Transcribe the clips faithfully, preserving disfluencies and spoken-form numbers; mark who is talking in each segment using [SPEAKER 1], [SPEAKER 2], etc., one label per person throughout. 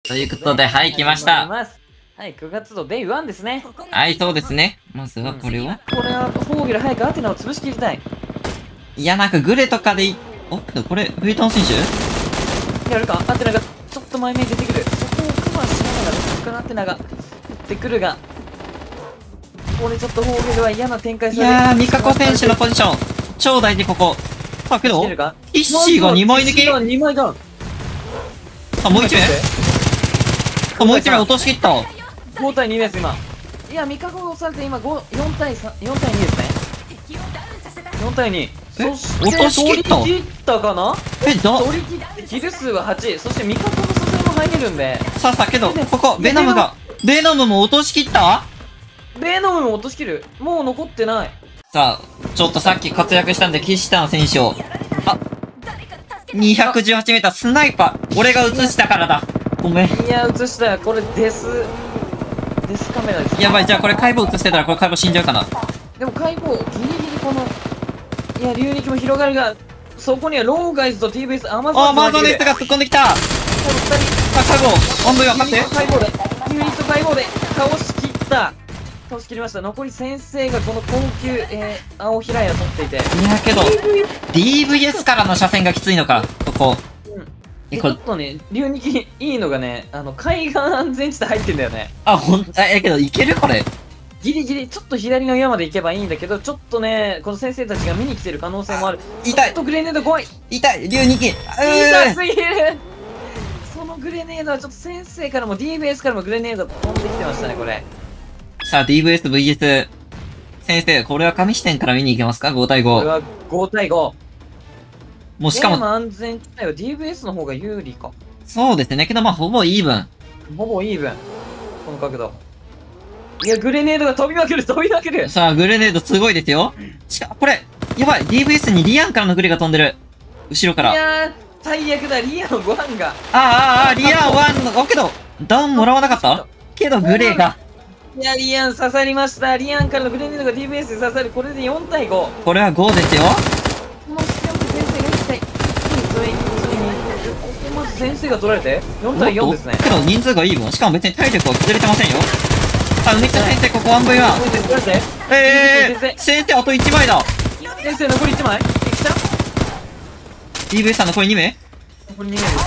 [SPEAKER 1] ということで、はい、来ました。
[SPEAKER 2] はい、くがつのデイワンですね。
[SPEAKER 1] はい、そうですね。まずはこれを。
[SPEAKER 2] これは、フォーゲル早くアテナを潰しきりたい。
[SPEAKER 1] いや、なんかグレとかでい、お、これ、フィートン選手
[SPEAKER 2] やるかアテナが、ちょっと前面に出てくる。そこをクマしながら、そこからアテナが、打ってくるが、これちょっとフォーゲルは嫌な展開され
[SPEAKER 1] いやー、ミカコ選手のポジション、超大事、ここ。さあ、けど、イッシーがにまい抜き
[SPEAKER 2] にまいだ。
[SPEAKER 1] あ、もういち名あ、もういち名落としきった。
[SPEAKER 2] ごたいにです、今。いや、ミカコが押されて今、よんたいさん、よんたいにですね。よんたいに。そして、
[SPEAKER 1] 落としきった
[SPEAKER 2] 取り切ったかな
[SPEAKER 1] え、だ
[SPEAKER 2] 取り切って、キル数ははち。そしてミカコの蘇生も入れるんで。
[SPEAKER 1] さあさあ、けど、ここ、ベノムが、ベノムも落としきった
[SPEAKER 2] ベノムも落としきる。もう残ってない。
[SPEAKER 1] さあ、ちょっとさっき活躍したんで、キシタン選手を。あ、にひゃくじゅうはちメータースナイパー。俺が映したからだ。ごめん。
[SPEAKER 2] いや、映したよ。これデス、デスカメラです。
[SPEAKER 1] やばい、じゃあこれ解剖映してたらこれ解剖死んじゃうかな。
[SPEAKER 2] でも解剖、ギリギリこの、いや、流力も広がるが、そこにはローガイズと ティーブイエス、アマゾン
[SPEAKER 1] あ、アマゾネスが突っ込んできた。あ、
[SPEAKER 2] このふたり。
[SPEAKER 1] 解剖。温度が勝って。
[SPEAKER 2] 解剖で、ユニット解剖で倒しきった。倒しきりました。残り先生がこの高級、えー、青平屋取っていて。
[SPEAKER 1] いやけど、ディーブイエス からの車線がきついのか、ここ。
[SPEAKER 2] うん。え、ちょっとね、流肉いいのがね、あの、海岸安全地帯入ってんだよね。
[SPEAKER 1] あ、ほん、え、けど、いけるこれ。
[SPEAKER 2] ギリギリ、ちょっと左の岩まで行けばいいんだけど、ちょっとね、この先生たちが見に来てる可能性もある。
[SPEAKER 1] 痛い。
[SPEAKER 2] ちょっとグレネード怖い。
[SPEAKER 1] 痛い、流肉。
[SPEAKER 2] 痛すぎる。そのグレネードはちょっと先生からも ディーブイエス からもグレネード飛んできてましたね、これ。
[SPEAKER 1] さあ、ディーブイエスブイエス。先生、これは紙視点から見に行けますか ?ご 対ご。
[SPEAKER 2] これはご対ご。
[SPEAKER 1] もうしかも。
[SPEAKER 2] 安全地帯は ディーブイエス の方が有利か。
[SPEAKER 1] そうですね。けどまあ、ほぼイーブン。
[SPEAKER 2] ほぼイーブン。この角度。いや、グレネードが飛びまくる、飛びまくる。
[SPEAKER 1] さあ、グレネードすごいですよ。しか、これ、やばい、ディーブイエス にリアンからのグレが飛んでる。後ろから。
[SPEAKER 2] いやー、最悪だ、リアンワンが。
[SPEAKER 1] ああ、ああ、リアンワンの、けど、ダウンもらわなかったけど、グレが。
[SPEAKER 2] いや、リアン刺さりました。リアンからのグレネードが ディーブイエス で刺さる。これでよん対ご。
[SPEAKER 1] これはごですよ。
[SPEAKER 2] このスキャンプ先生が一体、それ、それに、ここまず先生が取られて、よん対よんですね。
[SPEAKER 1] けど、人数がいい分。しかも別に体力は崩れてませんよ。あ、梅木先生、ここワンブイワン。えー、先生あといちまいだ。
[SPEAKER 2] 先生残りいちまい。いきた
[SPEAKER 1] ディーブイエス さん残りに名
[SPEAKER 2] 残りに名です。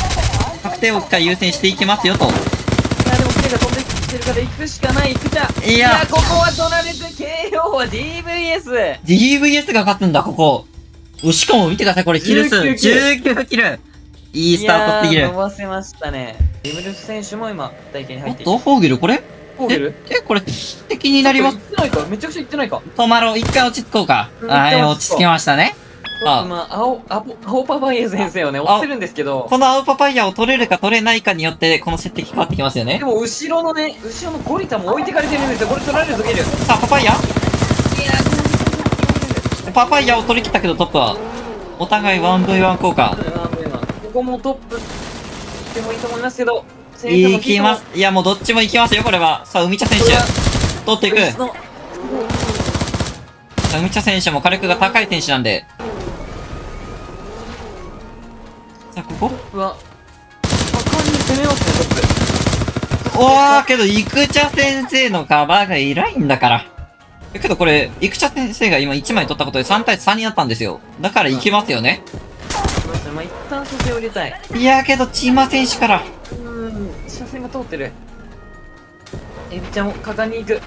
[SPEAKER 1] 確定を優先していきますよと。
[SPEAKER 2] いや、でも船が飛んできてるから行くしかない。行くじゃん。いや、ここは取られて ケーオー は ディーブイエス。
[SPEAKER 1] ディーブイエス が勝つんだ、ここ。お、しかも見てください、これキル数。じゅうきゅうキル。いいスタートすぎる。
[SPEAKER 2] 伸ばせましたね。リムルス選手も今、体験に入っている。
[SPEAKER 1] おっと、フォーゲルこれ
[SPEAKER 2] フォーゲル
[SPEAKER 1] え、これ、敵になります。
[SPEAKER 2] 行ってないかめちゃくちゃ行ってないか
[SPEAKER 1] 止まろう。一回落ち着こうか。はい、落ち着きましたね。
[SPEAKER 2] あ、まあ、青、青パパイヤ先生をね、追ってるんですけど。
[SPEAKER 1] この青パパイヤを取れるか取れないかによって、この設定変わってきますよね。
[SPEAKER 2] でも、後ろのね、後ろのゴリタも置いてかれてるんですよ。これ取られるときる。
[SPEAKER 1] さあ、パパイヤいやパパイヤを取り切ったけどトップは。お互い ワンブイワン 効果。
[SPEAKER 2] ここもトップでもいいと思いますけど。
[SPEAKER 1] いきます。いや、もうどっちもいきますよ、これは。さあ、海茶選手。取っていく。さあ、海茶選手も火力が高い選手なんで。さあ、ここ
[SPEAKER 2] うわ。果敢に攻めますね、トップ。
[SPEAKER 1] おー、けど、イクチャ先生のカバーが偉いんだから。けどこれ、イクチャ先生が今いちまい取ったことでさん対さんになったんですよ。だからいけますよね。
[SPEAKER 2] まあ、一旦蘇生を入れたい。
[SPEAKER 1] いやーけど、チーマ選手から。
[SPEAKER 2] うーん、車線が通ってる。エビちゃんも果敢に行く。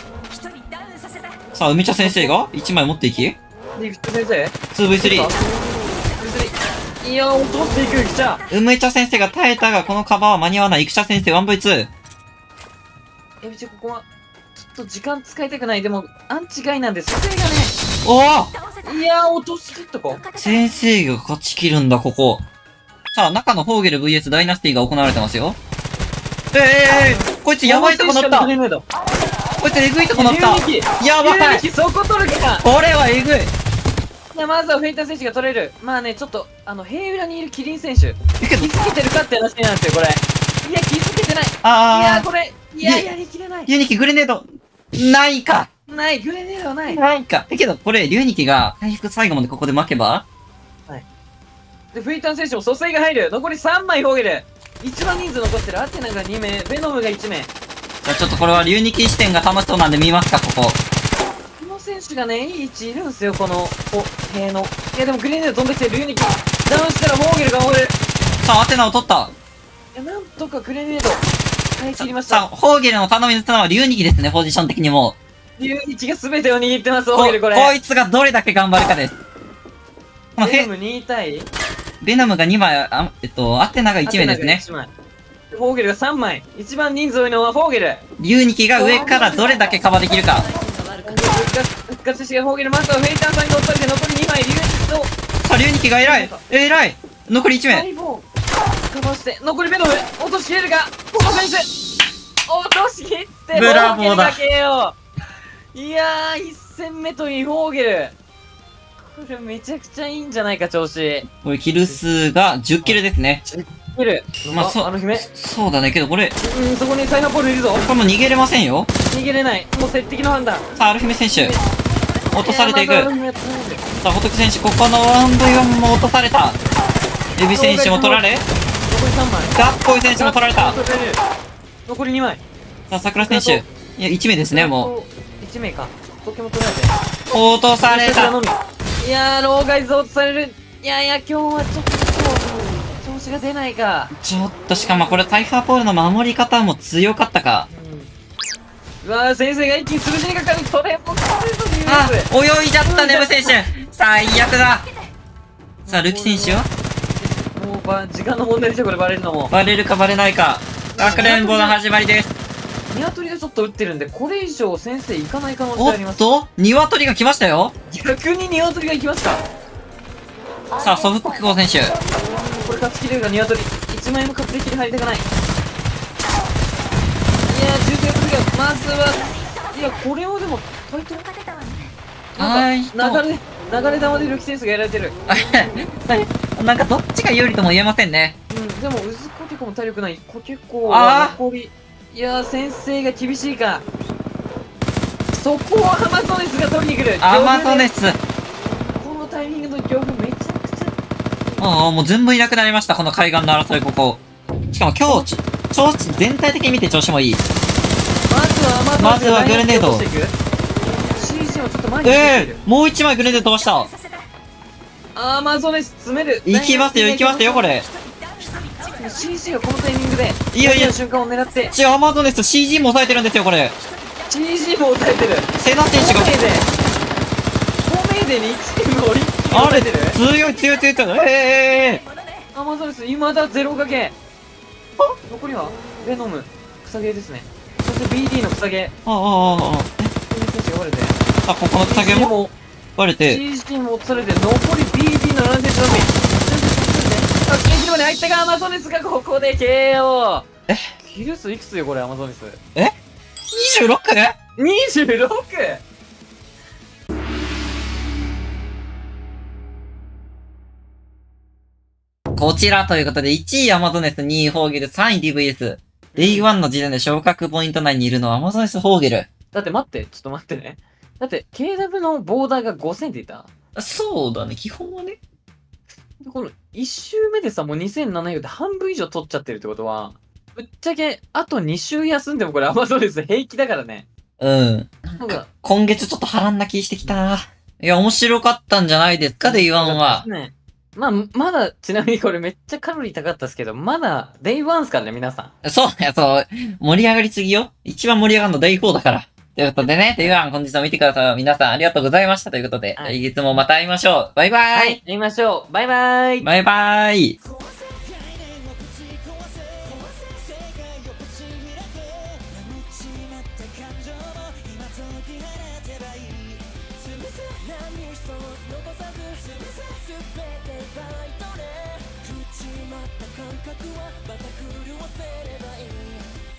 [SPEAKER 1] さあ、海茶先生がいちまい持っていき
[SPEAKER 2] で、エビちゃん先生
[SPEAKER 1] ツーブイスリー。
[SPEAKER 2] いやー、落としていく、エビちゃん。
[SPEAKER 1] 海茶先生が耐えたが、このカバーは間に合わない。イクチャ先生 ワンブイツー。
[SPEAKER 2] エビちゃん、ここは、ちょっと時間使いたくない。でも、アンチ外なんで、蘇生がね。
[SPEAKER 1] お
[SPEAKER 2] おいやー、落としきったか
[SPEAKER 1] 先生が勝ち切るんだ、ここ。さあ、中のホーゲル ブイエス ダイナスティが行われてますよ。ええー、こいつやばいとこ乗った。こいつえぐいとこ乗った。やばい。
[SPEAKER 2] そこ取るか。
[SPEAKER 1] これはえぐい。
[SPEAKER 2] いや、まずはフェイタ選手が取れる。まあね、ちょっと、あの、平裏にいるキリン選手。気づけてるかって話なんですよ、これ。いや、気づけてない。
[SPEAKER 1] ああ。
[SPEAKER 2] いや、これ、いや、やりきれない。
[SPEAKER 1] ユニキグレネード、ないか。
[SPEAKER 2] ない、グレネードはない。
[SPEAKER 1] ないか。だけど、これ、リュウニキが回復最後までここで負けば
[SPEAKER 2] はい。で、フェイタン選手も蘇生が入る。残りさんまいフォーゲル。 一番人数残してる。アテナがにめい、ベノムがいちめい。
[SPEAKER 1] じゃあちょっとこれは龍肉視点が楽しそうなんで見ますか、ここ。
[SPEAKER 2] この選手がね、いい位置いるんすよ、この、お、塀の。いやでもグレネード飛んできて、龍肉。ダウンしたらモーゲルが追える。
[SPEAKER 1] さあ、アテナを取った。
[SPEAKER 2] いや、なんとかグレネード、耐え切りまし
[SPEAKER 1] さあ、
[SPEAKER 2] た。
[SPEAKER 1] ホーゲルの頼みの綱は龍肉ですね、ポジション的にも。
[SPEAKER 2] 龍肉が全てを握ってます、モ
[SPEAKER 1] こ
[SPEAKER 2] ーゲルこれ。
[SPEAKER 1] こいつがどれだけ頑張るかです。このへ
[SPEAKER 2] ベノムに体
[SPEAKER 1] ベノムがにまい、あ、えっと、アテナがいちめいですね。
[SPEAKER 2] フォーゲルがさんまい。一番人数多いのはフォーゲル。
[SPEAKER 1] 龍肉が上からどれだけカバーできるか。
[SPEAKER 2] 復活してフォーゲル、まずはフェイターさんに落とされて残りにまい。龍肉と、
[SPEAKER 1] さあ、龍肉が偉い偉い残りいちめい。
[SPEAKER 2] カバーして、残りベノム、落としきれるか。この選手、落としきって、
[SPEAKER 1] ブラボーだ
[SPEAKER 2] フォーゲルが ケーオー。いやー、いっ戦目といいフォーゲル。これめちゃくちゃいいんじゃないか、調子。
[SPEAKER 1] これ、キル数がじゅっキルですね。
[SPEAKER 2] じゅっキル。
[SPEAKER 1] まあ、そ、
[SPEAKER 2] あの姫。
[SPEAKER 1] そうだね。けどこれ、
[SPEAKER 2] うん、そこにサイナポールいるぞ。
[SPEAKER 1] これも逃げれませんよ。
[SPEAKER 2] 逃げれない。もう接敵の判断。
[SPEAKER 1] さあ、アルフィメ選手。落とされていく。
[SPEAKER 2] いや
[SPEAKER 1] さ
[SPEAKER 2] まずはアルフィメやってないんで
[SPEAKER 1] あ、ホトク選手、ここのワンブイワンも落とされた。エビ選手も取られ、
[SPEAKER 2] 残りさんまい。
[SPEAKER 1] ガッコイ選手も取られた。さ
[SPEAKER 2] 残りにまい。
[SPEAKER 1] あ、桜選手。いや、いちめいですね、も
[SPEAKER 2] う。いちめいか。東京も取られて。
[SPEAKER 1] う。落とされた。
[SPEAKER 2] いやー、老害像とされる。いやいや、今日はちょっと、調子が出ないか。
[SPEAKER 1] ちょっと、しかもこれ、タイファーポールの守り方も強かったか。
[SPEAKER 2] うん、うわー、先生が一気に潰しにかかる。これもこれぞディフ
[SPEAKER 1] あ、
[SPEAKER 2] ェンス。
[SPEAKER 1] 泳いじゃった、ネブ選手。最悪だ。さあ、ルキ選手は
[SPEAKER 2] もうば、時間の問題でしょ、これバレるのも。
[SPEAKER 1] バレるかバレないか。かくれんぼの始まりです。
[SPEAKER 2] ニワトリがちょっと打ってるんで、これ以上先生行かない可能性
[SPEAKER 1] お
[SPEAKER 2] あります。
[SPEAKER 1] っと、鶏が来ましたよ。
[SPEAKER 2] 逆にニワトリが行きました。
[SPEAKER 1] さあ、ソフトクコー選手。
[SPEAKER 2] これ勝ち切れるがニワトリ。いちまいも確定に入りたくない。いやー、重点の時は、まずは、いや、これをでも、対等なんか、流れ、流れ玉でルキセンスがやられてる。
[SPEAKER 1] なんかどっちが有利とも言えませんね。
[SPEAKER 2] うん、でも、うずこ結構も体力ない。こ結構
[SPEAKER 1] あー
[SPEAKER 2] 残り。いやー、先生が厳しいか。そこをアマゾネスが取りに来る。
[SPEAKER 1] アマゾネス。
[SPEAKER 2] このタイミングの強風めちゃくちゃ。
[SPEAKER 1] ああ、もう全部いなくなりました、この海岸の争い、ここ。しかも今日、調子、全体的に見て調子もいい。
[SPEAKER 2] まずはアマゾネス
[SPEAKER 1] まずはグレネード。
[SPEAKER 2] シージー をちょっと前に出
[SPEAKER 1] え
[SPEAKER 2] てる。
[SPEAKER 1] えー、もう一枚グレネード飛ばした。
[SPEAKER 2] アマゾネス詰める。
[SPEAKER 1] 行きますよ、行きますよ、これ。
[SPEAKER 2] シージー がこのタイミングで、
[SPEAKER 1] いやいや
[SPEAKER 2] 瞬間を狙って。
[SPEAKER 1] 違う、アマゾネス シージー も抑えてるんですよ、これ。
[SPEAKER 2] シージー も抑えてる。
[SPEAKER 1] セナ選手が。
[SPEAKER 2] コメーデ。コメーデにいちチームを一気に
[SPEAKER 1] あれ、
[SPEAKER 2] 抑えてる。
[SPEAKER 1] 強い強い強い強い。ええー、
[SPEAKER 2] アマゾネス、未だゼロ掛け。残りは、ベノム、草毛ですね。そして ビーディー の草毛。
[SPEAKER 1] ああ、ああ、ああ。
[SPEAKER 2] 選手が割れて。
[SPEAKER 1] あ、ここのタゲも割れて。
[SPEAKER 2] シージー も落とされて、残り ビーディー のなな選手のみ。あ、ケージまで入ったが、アマゾネスがここで ケーオー。
[SPEAKER 1] え
[SPEAKER 2] キル数いくつよ、これ、アマゾネス。
[SPEAKER 1] え ?にじゅうろく?
[SPEAKER 2] にじゅうろく?
[SPEAKER 1] こちらということで、いちいアマゾネス、にいホーゲル、さんい ディーブイエス。デイワンの時点で昇格ポイント内にいるのはアマゾネス・ホーゲル。
[SPEAKER 2] だって待って、ちょっと待ってね。だって、ケーダブリュー のボーダーがごせんって言った。
[SPEAKER 1] そうだね、基本はね。
[SPEAKER 2] このいち周目でさ、もうにせんななひゃくで半分以上取っちゃってるってことは、ぶっちゃけ、あとに週休んでもこれアマゾネス平気だからね。
[SPEAKER 1] うん。
[SPEAKER 2] なんか、
[SPEAKER 1] 今月ちょっと波乱な気してきた。いや、面白かったんじゃないですか、デイワンは。
[SPEAKER 2] ね。まあ、まだ、ちなみにこれめっちゃカロリー高かったですけど、まだ、デイワンっすからね、皆さん。
[SPEAKER 1] そうね、そう。盛り上がりすぎよ。一番盛り上がるのデイフォーだから。ということでね、デイワン本日も見てください。皆さんありがとうございましたということで、
[SPEAKER 2] はい
[SPEAKER 1] 来月もまた会いましょう。バイバーイ。
[SPEAKER 2] はい、やりましょう。バイバイ。
[SPEAKER 1] バイバーイ。
[SPEAKER 3] まった感覚はまた狂わせればいい